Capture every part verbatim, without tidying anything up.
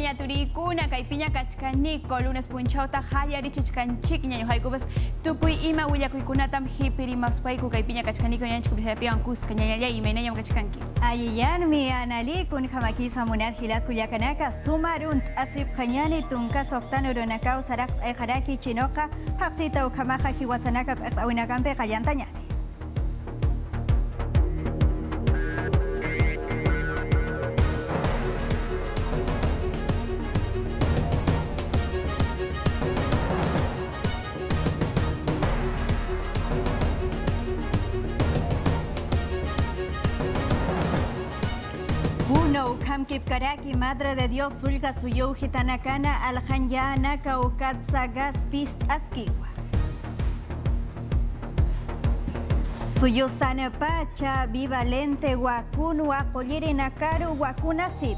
ñaña turikuna kaypiña kachkaniko lunes punchawta hallarichichkanchik ñañuhaykupis tukuy ima willakuykunatam hipirimaspayku kaypiña kachkaniko ñanchik prisapiwan kuska ñañalla imaynañam kachkanki. Ayillanmi analikun hamakisa munat hilat kuyakanaka sumarunt asip khanyani tunka soqtan uronakaw sarak ayharaki chinoqa haqsita ukamaqa hiwasanaka p'aqt'awinakampi qayantaña. Uno Kamkip Karaki, Madre de Dios, Sulga Suyo, Gitanakana, Aljanyana, Kaukatsagas, Pist Askiwa. Suyo Sana Pacha, Vivalente, Wakun, Wakoyiri Nakaru, Wakunasip.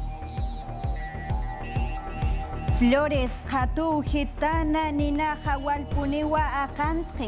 Flores, Hatu, Gitana, Nina, Hawalpuniwa, Akantri.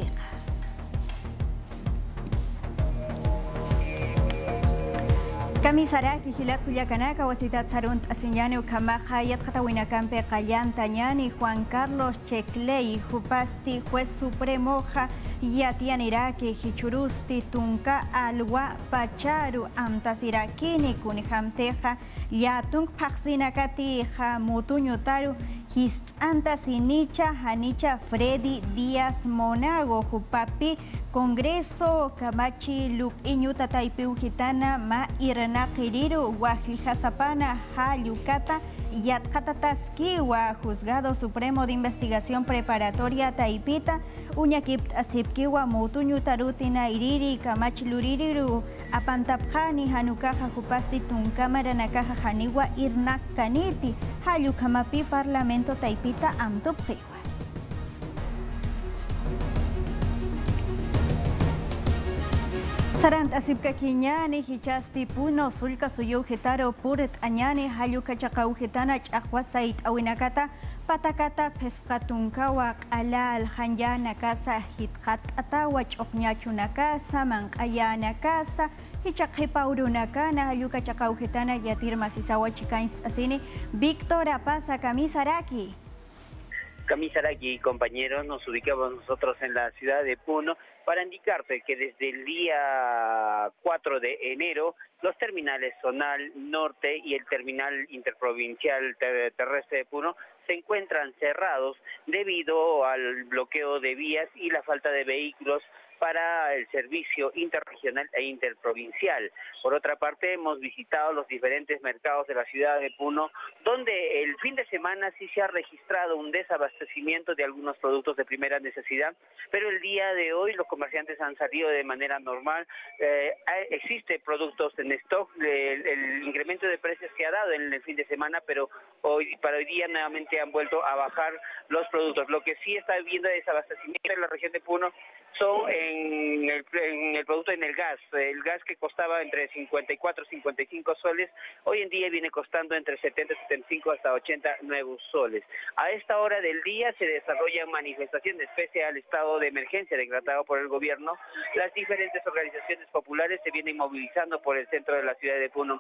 Kamisaraki hilat kuyakanaka wasitat sarunt asiñani ukamaja yat katawinakampe qayantañani Juan Carlos Checley Jupasti juez supremoja yatianiraki hichurusti tunka alwa pacharu amtasirakini kunijamteja yatung paksinakatija mutuñutaru hist'anta sinicha hanicha Freddy Díaz Monago Jupapi Congreso Kamachi Luk Iñuta Taipiu Gitana Ma Irna Quiriru Wajlija Zapana Hayukata Yatkatataskiwa Juzgado Supremo de Investigación Preparatoria Taipita Uñakipt Asipkiwa Mutuñu Tarutina Iriri Kamachi Luririru Apantapjani Hanukaja Jupasti Tunkamara Nakaja Haniwa Irna Kaniti Hayukamapi Parlamento Taipita Amtupjiwa. Sarant asipka kiñani hichasti puno sulka suyo hitaro puret añani hayuka chaqaw hitana chaqwasait awinakata patakata pesqatunkawa q'ala aljanyana casa hitqat atawa ch'uqñachuna casa manq'ayana casa hichaqhipauruna kana hayuka chaqaw hitana yatir masisawa chikains asini Víctor Apasa Kamisaraki. Kamisaraki y compañeros, nos ubicamos nosotros en la ciudad de Puno para indicarte que desde el día cuatro de enero los terminales Zonal Norte y el terminal interprovincial ter terrestre de Puno se encuentran cerrados debido al bloqueo de vías y la falta de vehículos para el servicio interregional e interprovincial. Por otra parte, hemos visitado los diferentes mercados de la ciudad de Puno, donde el fin de semana sí se ha registrado un desabastecimiento de algunos productos de primera necesidad, pero el día de hoy los comerciantes han salido de manera normal. Eh, existe productos en stock, el, el incremento de precios se ha dado en el fin de semana, pero hoy para hoy día nuevamente han vuelto a bajar los productos. Lo que sí está habiendo desabastecimiento en la región de Puno son en el, en el producto en el gas. El gas que costaba entre cincuenta y cuatro y cincuenta y cinco soles, hoy en día viene costando entre setenta, setenta y cinco hasta ochenta nuevos soles. A esta hora del día se desarrollan manifestaciones pese al estado de emergencia decretado por el gobierno. Las diferentes organizaciones populares se vienen movilizando por el centro de la ciudad de Puno.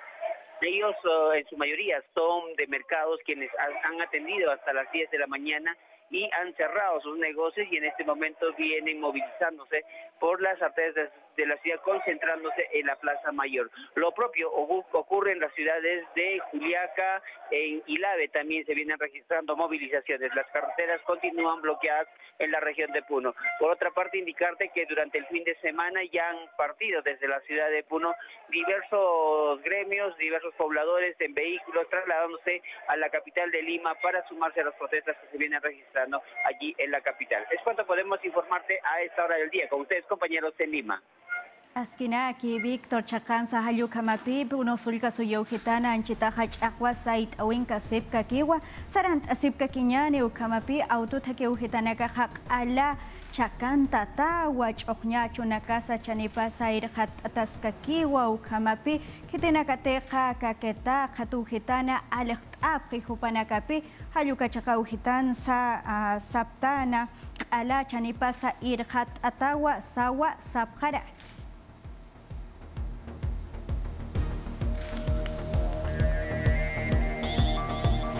Ellos uh, en su mayoría son de mercados quienes han atendido hasta las diez de la mañana y han cerrado sus negocios y en este momento vienen movilizándose por las arterias de la ciudad, concentrándose en la Plaza Mayor. Lo propio ocurre en las ciudades de Juliaca, en Ilave también se vienen registrando movilizaciones. Las carreteras continúan bloqueadas en la región de Puno. Por otra parte, indicarte que durante el fin de semana ya han partido desde la ciudad de Puno diversos gremios, diversos pobladores en vehículos, trasladándose a la capital de Lima para sumarse a las protestas que se vienen registrando allí en la capital. Es cuanto podemos informarte a esta hora del día. Con ustedes, compañeros, en Lima. Askinaki Víctor Chakansa Hayukamapi Puno sulka suyo hitana anchitaja chaqwa sait awinka sipka kiwa sarant asipka kiñani ukamapi autotake uhitanaka haq ala chakanta tawa ch'uqñachuna casa chanipasa irhat ataskakiwa ukamapi kitinakateqa kaketa qhatuhitana alqt'apqi hupanakapi hayuka chaqawhitan sa uh, saptana q'ala chanipasa irhat atawa sawa sapqaraki.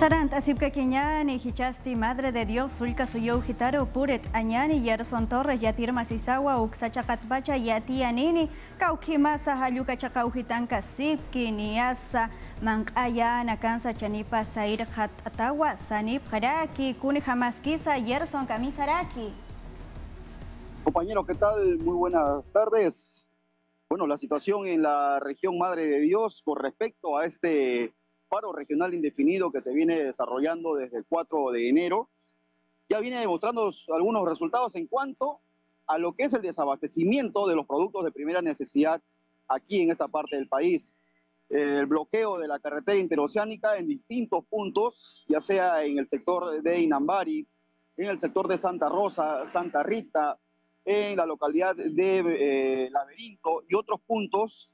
Sarant asip kakinyani hichasti Madre de Dios sulka suyo hitaro puret anyani Yerson Torres yatir masisawa uksachakatbacha yati anini kaukimasa haluka chakauhitan kasip kiniasa mangaya nakansa chanipa sair hat atawa sanip haraki kuni jamaskisa Yerson Kamisaraki. Compañeros, ¿qué tal? Muy buenas tardes. Bueno, la situación en la región Madre de Dios con respecto a este paro regional indefinido que se viene desarrollando desde el cuatro de enero, ya viene demostrando algunos resultados en cuanto a lo que es el desabastecimiento de los productos de primera necesidad aquí en esta parte del país. El bloqueo de la carretera interoceánica en distintos puntos, ya sea en el sector de Inambari, en el sector de Santa Rosa, Santa Rita, en la localidad de eh, Laberinto y otros puntos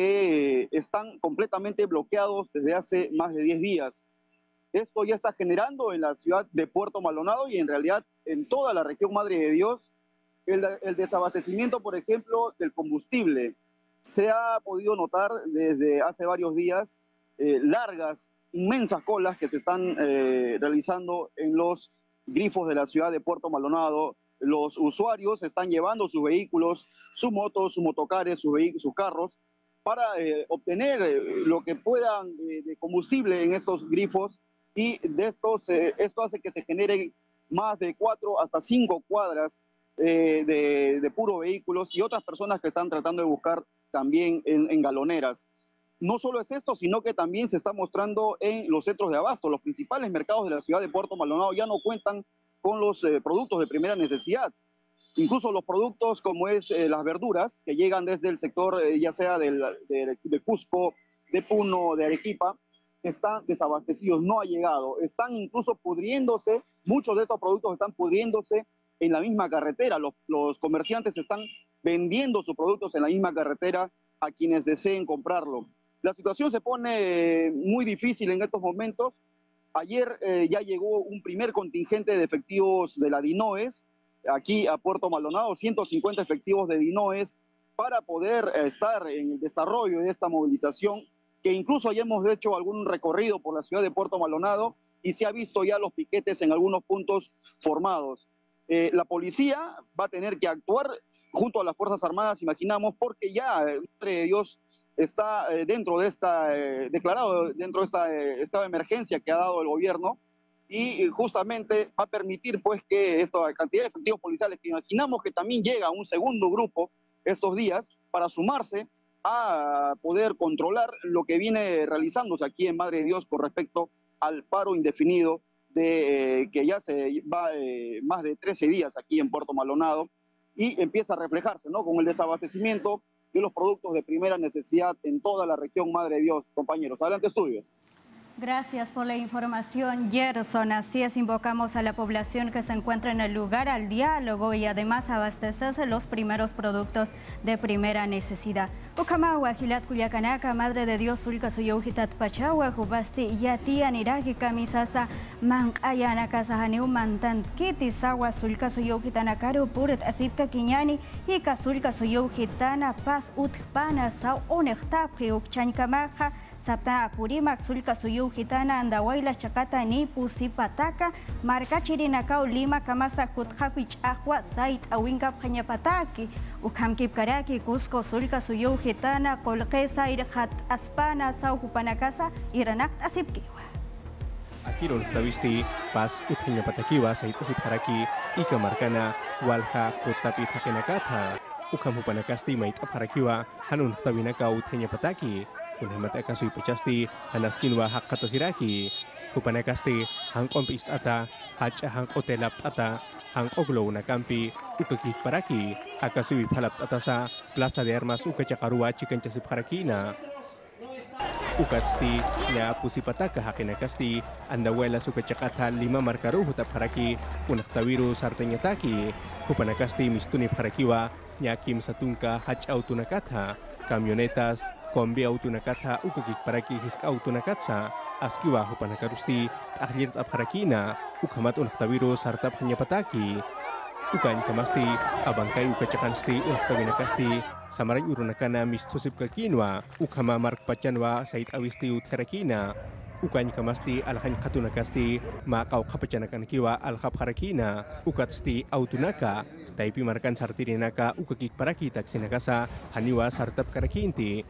que están completamente bloqueados desde hace más de diez días. Esto ya está generando en la ciudad de Puerto Maldonado y en realidad en toda la región Madre de Dios el, el desabastecimiento, por ejemplo, del combustible. Se ha podido notar desde hace varios días eh, largas, inmensas colas que se están eh, realizando en los grifos de la ciudad de Puerto Maldonado. Los usuarios están llevando sus vehículos, sus motos, sus motocares, sus, sus carros, para eh, obtener eh, lo que puedan eh, de combustible en estos grifos, y de estos, eh, esto hace que se generen más de cuatro hasta cinco cuadras eh, de, de puros vehículos y otras personas que están tratando de buscar también en, en galoneras. No solo es esto, sino que también se está mostrando en los centros de abasto. Los principales mercados de la ciudad de Puerto Maldonado ya no cuentan con los eh, productos de primera necesidad. Incluso los productos como es eh, las verduras que llegan desde el sector eh, ya sea del, de, de Cusco, de Puno, de Arequipa, están desabastecidos, no ha llegado. Están incluso pudriéndose, muchos de estos productos están pudriéndose en la misma carretera. Los, los comerciantes están vendiendo sus productos en la misma carretera a quienes deseen comprarlo. La situación se pone eh, muy difícil en estos momentos. Ayer eh, ya llegó un primer contingente de efectivos de la DINOES aquí a Puerto Maldonado, ciento cincuenta efectivos de DINOES, para poder estar en el desarrollo de esta movilización, que incluso ya hemos hecho algún recorrido por la ciudad de Puerto Maldonado y se ha visto ya los piquetes en algunos puntos formados. Eh, la policía va a tener que actuar junto a las Fuerzas Armadas, imaginamos, porque ya eh, Madre de Dios está eh, dentro de esta, eh, declarado dentro de esta eh, estado de emergencia que ha dado el gobierno, y justamente va a permitir pues que esta cantidad de efectivos policiales, que imaginamos que también llega un segundo grupo estos días para sumarse a poder controlar lo que viene realizándose aquí en Madre de Dios con respecto al paro indefinido de eh, que ya se va eh, más de trece días aquí en Puerto Maldonado, y empieza a reflejarse, ¿no?, con el desabastecimiento de los productos de primera necesidad en toda la región Madre de Dios. Compañeros, adelante estudios. Gracias por la información, Yerson. Así es, invocamos a la población que se encuentra en el lugar al diálogo y además abastecerse los primeros productos de primera necesidad. Ucamawa, Gilat Culiacanaka, Madre de Dios, Sulca Suyujitat Pachawa, Jubasti, Yati, Aniraki, Kamisasa, Mankayana, Casahaniu, Mantan, Kiti, Sawa, Sulca Suyujitanakaru, Puret, Asipka Kiñani, Ika Sulca Suyujitana, Paz, Utpana, Sau, Unechtapri, Ukchankamaja, Sapta Apurimak, Sulca Suyujitana, Andahuayla, Chacata, Nipu, Sipataka, Marca Chirinacao, Lima, Kamasa, Kuthapich, Agua, Sait, Awinka, Pañapataki, Ukamkip Karaki, Cusco, Sulca Suyujitana, Colquesa, Irhat, Aspana, Sau, Jupanacasa, Iranak, Asipkiwa. Akiron Tavisti, Pas, Uthañapatakiwa, Sait, Asipharaki, Ika Marcana, Walha, Kutapi, Takenakata, Ukam Jupanakasti, Mait, Aparakiwa, Hanun Tabinaka, Uthañapataki. Kunhemat ekasui pecasti hanaskinwa hak kata siraki kupanekasti hang kompist ata hacha hang otelap ata hang oglo nakampi ukaki paraki akasui phalap atasa plaza de armas ukachakarua chikanchasip harakina ukatsti na pusipataka hakinakasti andahuela sukachakata lima markaru hutap haraki unaktawiru sartenyataki kupanekasti mistuni harakiwa nyakim satungka hach autunakata camionetas kombi autunakata ukakik paraki hisk autunakatsa askiwa hupanakarusti tahlir tapharakina ukamat unaktawiru sartap hanyapataki ukan kamasti abangkai ukachakansti unaktawinakasti samaray urunakana mistusip kakinwa ukama mark pachanwa sait awisti utkarakina ukañ kamasti alhañ katunakasti maqaw kapachanakankiwa alhapharakina ukatsti autunaka taipi markan sartirinaka ukakik paraki taksinakasa haniwa sartap karakinti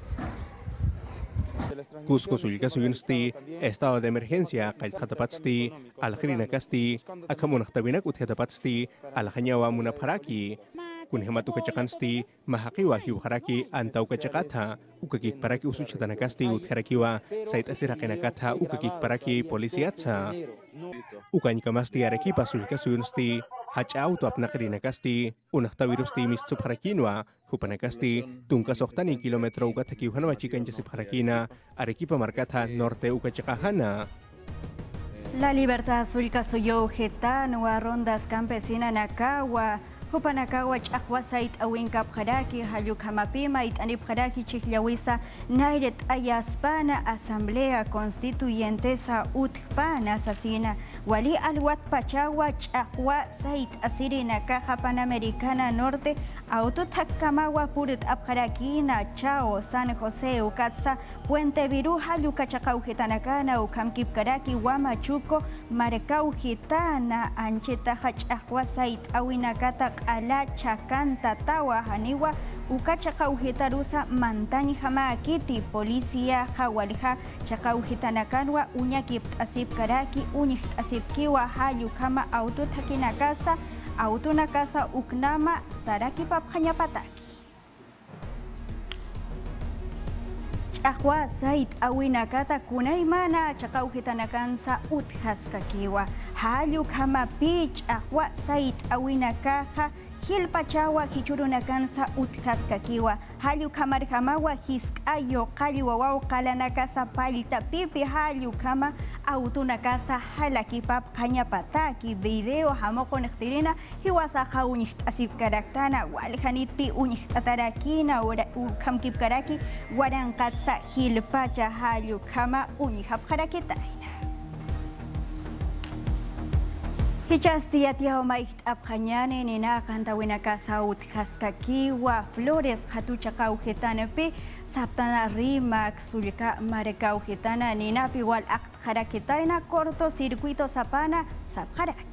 Cusco sulkasuyunsti estado de emergencia qailkhatapatsti alkhrinakasti akamunaqtawinak uthetapatsti alhañawa munapharaki kunhemat ukachakansti mahaqiwa hiwharaki anta ukachakatha ukakik paraki usuchatanakasti utherakiwa sait asiraqinakatha ukakik paraki policiatsa ukañkamasti arequipa sulkasuyunsti hach'auto apnaqrinakasti unaqtawirusti mistsupharakinoa hupanakasti tunkasoqtani kilómetro ukathakiwhanawa chikanchasipharakina Arequipa markatha norte ukachaqahana La Libertad sulkasuyo Getanwa rondas campesina nakawa Hupanakawa chakwa sait awinkap khadaki haluk hamapima it anip khadaki chiklawisa nairet ayaspana asamblea constituyente sa utpana sasina wali alwat pachawa chakwa sait asirina caja panamericana norte auto takamawa purit abkhadakina chao San José ukatsa puente viru haluk kachakaujitanakana ukamkip kadaki wamachuko markaujitana ancheta chakwa sait awinakata ala chakanta tawa haniwa ukachakauhitarusa mantani hama akiti policía hawalha chakauhitanakanwa uñakip asip karaki uñik asipkiwa hayu kama auto takinakasa auto nakasa uknama saraki papkhanyapataki Chakwa sait awinakata kunaymana chakauhitanakansa uthaskakiwa hayu kama pich chakwa sait awinakaja hilpachawa kichurunakansa uthaskakiwa hayu kamar kamawa hiskayo qali wawaw qalanakasa palta pipi hayu kama autunakasa halakipap qhañapataki video hamoqonaqtirina hiwasa qawñiq asipkaraktana walhanitpi uñiqtatarakina ukamkipkaraki waranqatsa hilpacha hayu kama uñiqapqarakitayna Hichasti atiao maikt abkhanyane nina kantawina kasa uthaskakiwa Flores khatuchaqaw hitanepi saptana rimax sulka marekau hitana nina piwal akt kharakitaina corto circuito sapana sapharaki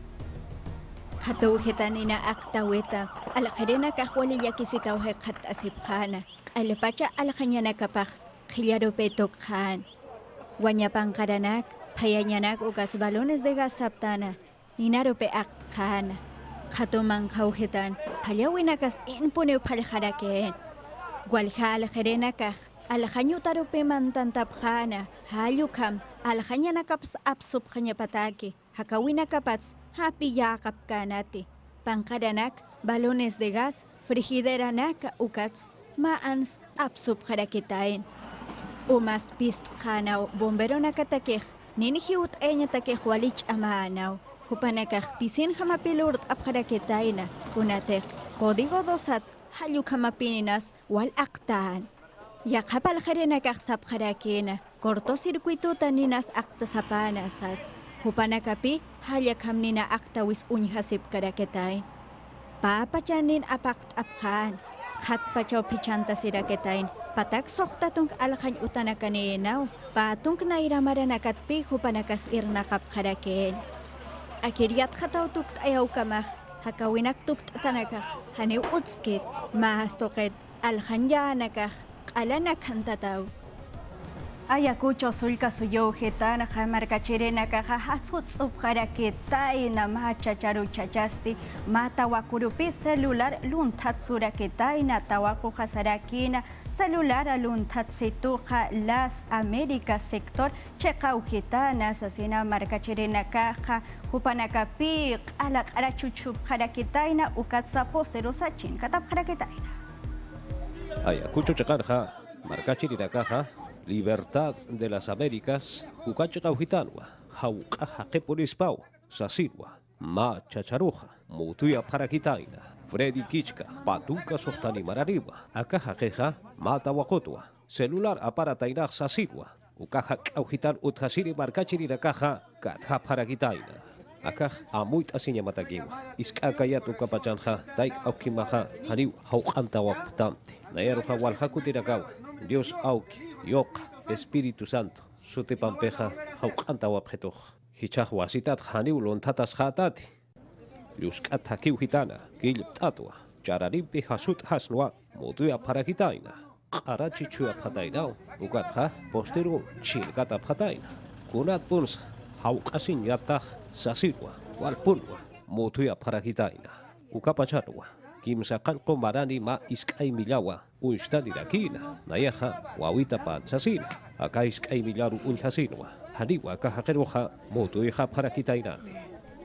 khatu hitanina aktaweta alkharena kahwali yakisitaw khat asipkhana alpacha alkhanyana kapakh khiliaro petok khan wañapankaranak phayanyanak ukas balones de gas saptana Ninarope akt khana khatoman khawhetan phallawinakas inpune phallharakeen walhal kherenaka alkhanyutarope mantantap khana halyukam alkhanyanakaps apsup khanyapataki hakawinakapats happy yakap kanati pankaranak balones de gas frigideranak ukats maans apsup kharakitain umas pist khana bombero nakatakeh ninhiut eñatakeh walich amaanaw Hupanakaj pisin hamapilurt abharaketaina kunatek código dosat haluk hamapininas wal aktaan yakapal kharenakaj sabharakena cortocircuito taninas akta sapanasas hupanakapi halyak hamnina aktawis uñhasip karaketain papachanin apakt abhan khat pachaw pichanta siraketain patak soktatung alkhan utanakanenaw patung nairamaranakat pi hupanakas irnakap kharakeen Akiriat khataw tukt ayaw kamah hakawinak tukt tanakah hani utskit mahas toket alhanyanakah qalanak hantataw Ayakucho sulka suyo hetana hamarkachirenaka hasut subharaketay na machacharu chachasti matawakurupi celular luntat suraketay na tawaku hasarakina celular aluntat situja Las Américas sector chekauhitana sasina markachirenaka hupanakapi alak arachuchup haraketayna ukatsa poserosa chin katap haraketayna Ayakucho chekarja markachirenaka Libertad de las Américas, Ucachahuitanwa, Jaucaja Kepolispau, Sasirwa, Ma Chacharuja, Mutuya Parakitaina, Freddy Kichka, Patuca Sohtani Marariba, Akaja Queja, Mata Wakotwa, Celular Aparataina Sasirwa, Ucaja Kaujitan Uthasiri Marcachiri Caja, Katja Parakitaina. Akaj amuit asinya matakiwa, Iskakayatu Kapachanja, Taik Aukimaja, Haniu, Haucanta Waptante, Nayaruja Walhakutirakawa, Dios Auki. Yoka, Espíritu Santo, Suti pampeja hauqanta wapjetuj. Hichaj wasitat janiw lontatas jatati. Yuskata kiw hitana, kil tatua. Chararimpi hasut hasnua, mutuya para kitaina. Qarachi chuya patainao, ukatja posteru chilgata pataina. Kunat punsa, hauqasin yataj sasirwa, walpunwa, mutuya para kitaina. Ukapacharwa. Kimsa qalqo marani ma iskay millawa unstalirakina nayaja wawita pansasina acá iskay millaru unhasinwa haniwa kajakeroja motuija para kitainati.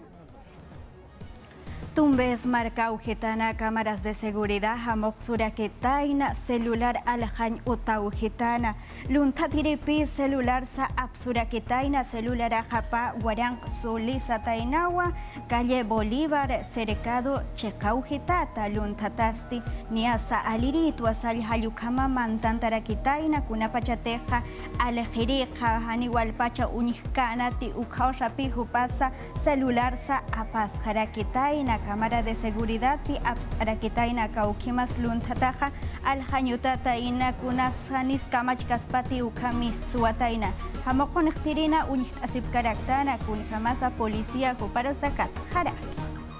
Tumbes marca ujetana cámaras de seguridad hamoxura ketaina celular aljan utaujetana luntatiripi celular sa absura ketaina celular ajapa guarang sulisa tainawa calle Bolívar cercado checaujetata luntatasti niasa aliritu asal hayukama mantantara ketaina kunapachateja alejirija haniwalpacha unihkanati ukhaushapi hupasa celular sa apas jaraketaina cámara de seguridad pi abstraquetaina kaukimas luntataja aljanyutata ina kunas hanis kamachkaspati ukamis suataina hamokonektirina unik asip karaktana kun kamasa policía kuparo sakat jaraki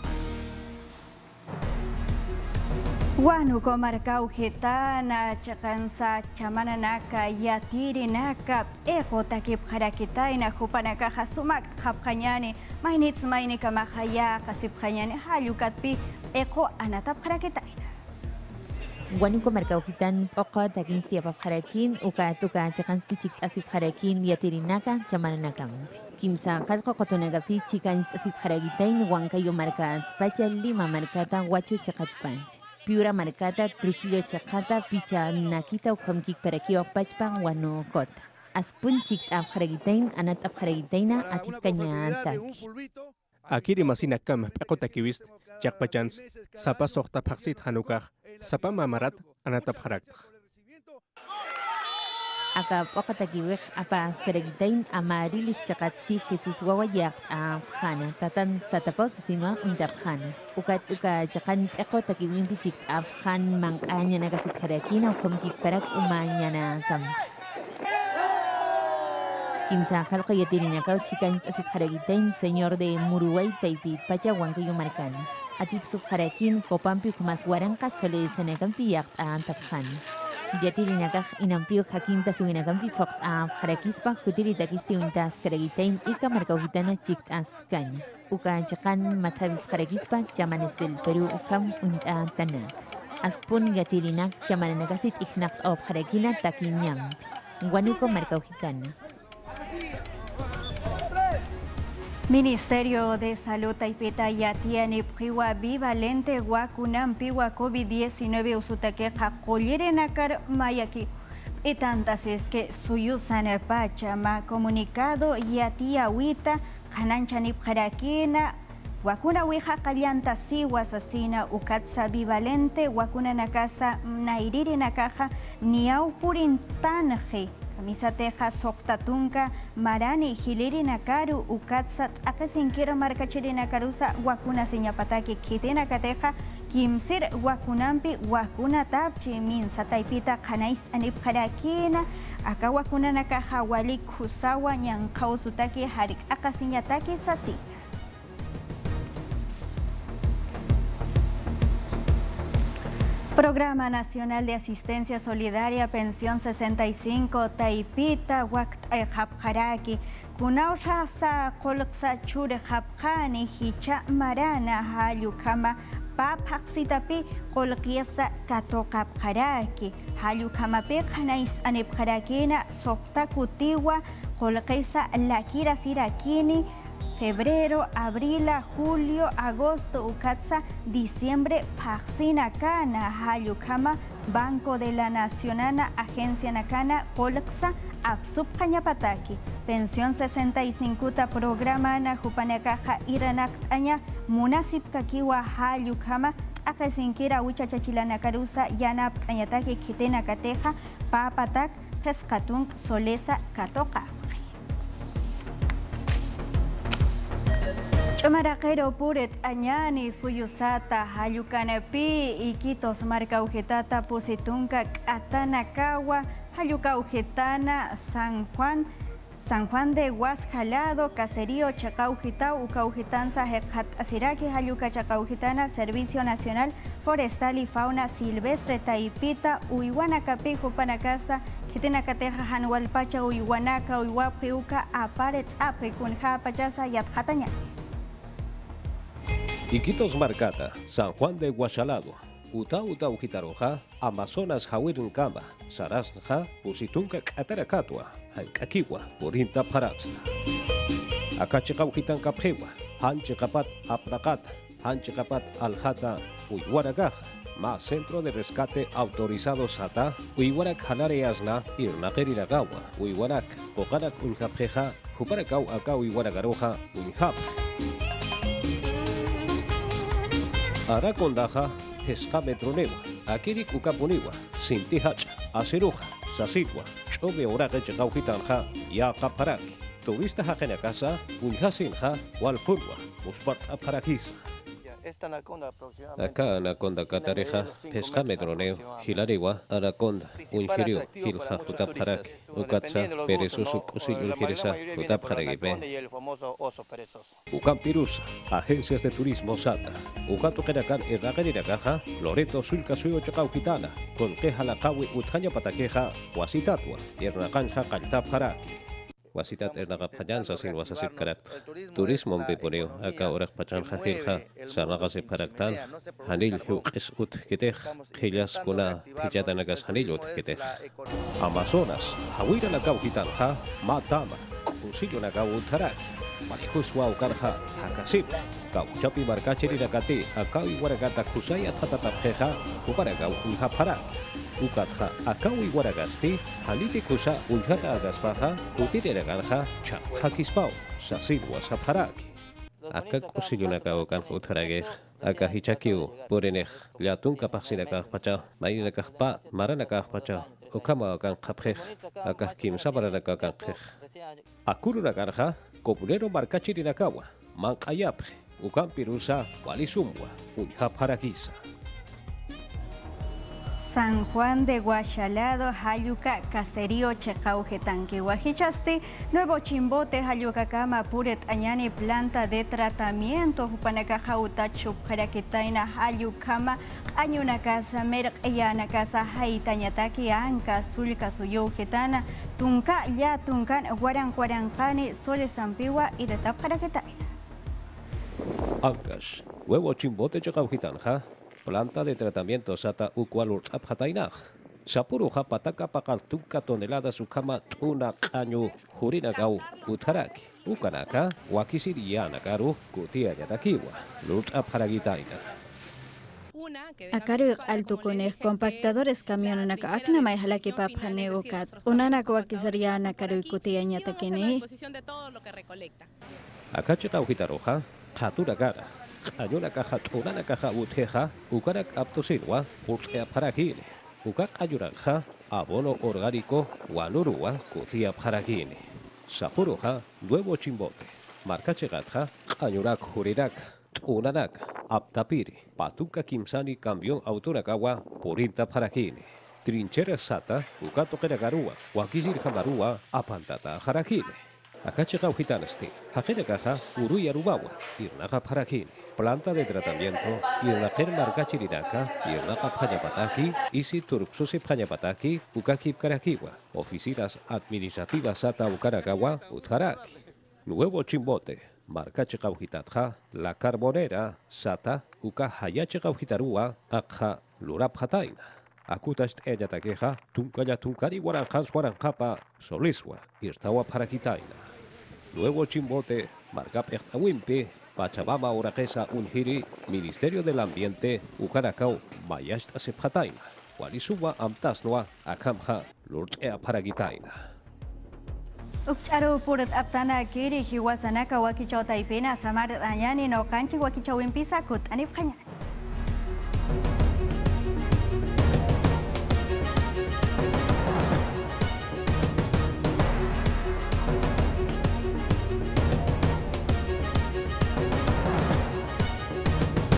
Wanu komarkau hitana chakansa chamananaka yatirinaka eko takip harakitaina hupanaka hasumak hapkhanyani mainits mainika mahaya kasipkhanyani halukatpi eko anatap harakitaina Wanu komarkau hitan oqa takin setiap harakin uka tuka chakansti chik asip harakin yatirinaka chamananaka Kimsa qalqa qotonagapi chikan asip harakitain wankayo markat pacha lima markata wachu chakatpanch Piura marcata Trujillo chakata picha nakita ukamkik parakiwa pachpan wano kota. Aspun chik abjaragitain anat abjaragitaina atip kanya tak. Akiri masina kam pekota kiwist chakpachans sapa sohta paksit hanukah sapa mamarat anat abjaragt. Aka pokatakiwek apa abjaragitain amarilis chakatsti Jesus wawayak abjana tatan tatapos sinwa undabjana. Ukat uka chakan eko takiwin pichik abjan mangkanya nagasit harakina ukamkik parak umanya na kam. Kimsa kalko yatirin akau chikan asit haragitain señor de Muruway taipit pacha wankayo markan. Atip sub harakin kopampi kumas waranka sole senekan piyak antabjan. Yatirin akak inampiyo hakinta suwinakan pi fokt harakispa kutiri takisti untas haragitain ika markauhitana chik as kanya. Uka chakan mathabif harakispa chamanes del Perú ukam unta tanak. Aspun yatirinak chamananakasit iknak of harakina takinyang. Guanuko markauhitana. Ministerio de Salud Taipeta ya tiene priwa bivalente wakunan piwa COVID diecinueve usutakeja kolire nakar mayaki. Y tantas es que suyusan pacha ma comunicado ya tía wita kananchani parakina wakuna wija kalianta siwa asesina ukatsa bivalente wakuna nakasa nairiri nakaja niau purin tanje. Kamisa teja soktatunka marani hiliri nakaru ukatsat akasinkira markachiri nakarusa wakuna siñapataki kitina kateja kimsir wakunampi wakuna tapchi min sataipita kanais anip harakina aka wakuna nakaja walik husawa nyankausutaki harik akasiñataki sasi. Programa Nacional de Asistencia Solidaria Pensión sesenta y cinco Taipita Wakt Hapjaraki Kunausha sa Kolksa Chure Hapjani Hicha Marana Hayukama Papaksitapi Kolkiesa Katokapjaraki Hayukama Pekanais Anipjarakina Sokta Kutiwa Kolkesa Lakira Sirakini Febrero, abril, julio, agosto, ukatsa, diciembre, paxina cana, hayukama, Banco de la Nacional, Agencia Nakana, Polxa, Apsup Cañapataki, Pensión sesenta y cinco, Programa na Jupanakaja, Iranak Aña, Munasip Kakiwa, hayukama, Akasinkira, Uchachachilana Carusa, Yanap Añataki, Kitena Kateja, Papatak, Pescatung, Solesa, Katoka. Chamarakero puret añani suyusata hayukanapi iquitos marca ujetata positunka atanakawa hayuka ujetana San Juan San Juan de Huasjalado, Caserío Chacaujitao, Ucaujitanza, Hecat Asiraki, Hayuca Chacaujitana, Servicio Nacional Forestal y Fauna Silvestre, Taipita, Uihuanacapi, Jupanacasa, Kitinacateja, Janualpacha, Uihuanaca, Uihuapiuca, Aparet, Apicunja, Pachasa, Yatjataña. Iquitos Marcata, San Juan de Huasjalado, Uta Uta Ujitaroja, Amazonas Jawirinkama, Sarasja, Usitunca Cataracatua, Hankakiwa, Purinta Paraxna. Akachikaujitan Kapjewa, Hanchikapat Aprakata, Hanchikapat Aljata, Uywaragaja, más Centro de Rescate Autorizado Sata, Uywarak Hanareasna, Irnakeriragawa, Uywarak, Pokarak Unjapjeja, Juparakau Aka Uywaragaroja, Unjap. Arakondaja, Escametronewa, Akiri Kukapuniwa, Sintihacha, Asiruja, Sasidwa, Chobe Oraque Chakaujitanja, Yaka Paraki, Turista Hajena Casa, Unjasinja, Walpurwa, Muspart Aparakisa. Acá anaconda catareja, pescamedroneo, hilariwa, anaconda, unjirio, hilja, utaparak, ucatza, perezoso, cusillo, jiresa, utaparagibe. Ucampirusa, agencias de turismo Sata, Ucato Queracan, Erraganiragaja, Loreto, Sulca, Suyo, Chacauquitana, con queja la cawi, utjaña pataqueja, Huasitatua, Erraganja, Caltaparaki. Wasitat ernagapayansa sin wasasip karak turismo beponeo acá orak pachan jajilja sarnagase paraktan hanil es ut ketej gilas kuna pijatanagas hanil ut ketej Amazonas hawira na kaujitanja matama kusillo na kautarak malihuswa ukarja hakasip kauchapi markacheri nakate akawi waragata kusaya tatatapjeja kuparagau unhaparak Ukatja, Akawi Waragasti, Haliti Kusa, Uljata Agaspaja, Utiraganja, Chakispau, Sasidwa Saparaki. Aka Kusilunaka Okan Utarage, Aka Hichakiu, Borenej, Latun Kapasinaka Pacha, Marinaka Pa, Maranaka Pacha, Okama Okan Kaprej, Aka Kim Sabaranaka Kankej. Akuruna Garja, Copulero Marcachirinakawa, Mankayapre, Ukan Pirusa, Walisumwa, Uljaparakisa. San Juan de Huasjalado, Hayuca, Caserío, Checaujetanque, Huajichasti, Nuevo Chimbote, Hayucacama, Puret, Añani, Planta de Tratamiento, Jupanacaja, Utachu, Jaraquetaina, Hayucama, Añuna Casa, Merc, Eyana Casa, Haitañataki, Anca, Zulca, Suyujetana, Tunca, Ya, Tuncan, Guaran, Guarancani, Sole, Zampiwa y de Tap Jaraquetaina. Ancash, Nuevo Chimbote, Checaujitanja. Planta de tratamiento Sata Ucualur Abhatainaj. Sapuruja Pataka Pakaltunca toneladas Ukama Tuna Caño Jurinagau Utaraki. Ukanaka, Wakisiriana Garu, Kutia Yatakiwa, Lut Abharagitaina. Akaru alto conej compactadores camión na akna mai halaki paphaneo kat. Unana Wakisiriana Karu Kutia Yatakini. Akacha Ujitaroja, Hatura Gara. Ayuna caja, una caja uteja, ucarak aptosinwa, utea paragine, ucak ayuranja, abono orgánico, guanurua, cutia paragine. Sapuruja, nuevo chimbote, marca chegatja, ayurak jurirak, unanak, aptapiri, patuca kimsani, camión autonagawa, purinta paragine. Trinchera sata, ucato queragarua, wakizir jamarua, apantata jarakine. Akacha Gaujitanasti, Hajena Caja, Uruya Rubawa, Irnaga Parakini, Planta de Tratamiento, Irnaker Margachirinaka, Irnaga Panyapataki, Isi Turksusi Panyapataki, Ukaki Karakiwa, Oficinas Administrativas Sata Ukaragawa, Utharaki, Nuevo Chimbote, Marcache Gaujitatja, La Carbonera, Sata, Uka Hayache Gaujitarua, Akha, Lurap Hataina. Akutast ella taqueja, tuncaya tuncari guaranjans guaranjapa, soliswa, irtawa parakitaina. Nuevo Chimbote, Margap Echtawimpe, Pachabama Oraquesa Unjiri, Ministerio del Ambiente, Ucaracao, Mayasta Sepjataina, Walisuwa Amtasnoa, Akamja, Lurtea Paragitaina. Ukcharo Purat Aptana Kiri, Hiwasanaka, Wakichao Taipena, Samar Anyani, no Kanchi, Wakichao Impisa, Kut, Anifanya.